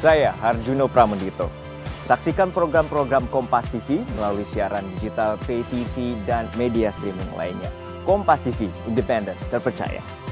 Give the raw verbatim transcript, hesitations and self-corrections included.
Saya Harjuno Pramendito. Saksikan program-program Kompas T V melalui siaran digital, pay T V, dan media streaming lainnya. Kompas T V, independen, terpercaya.